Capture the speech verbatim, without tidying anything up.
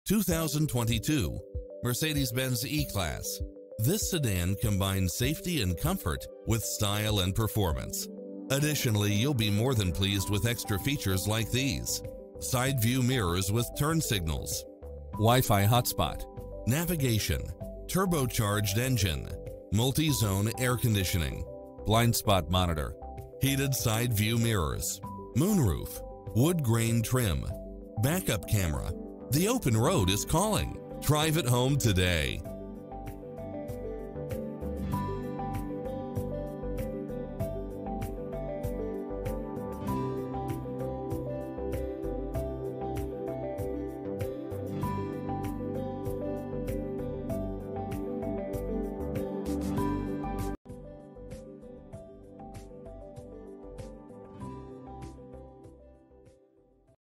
two thousand twenty-two Mercedes-Benz E-Class. This sedan combines safety and comfort with style and performance. Additionally, you'll be more than pleased with extra features like these: side view mirrors with turn signals, Wi-Fi hotspot, navigation, turbocharged engine, multi-zone air conditioning, blind spot monitor, heated side view mirrors, moonroof, wood grain trim, backup camera. The open road is calling. Drive it home today.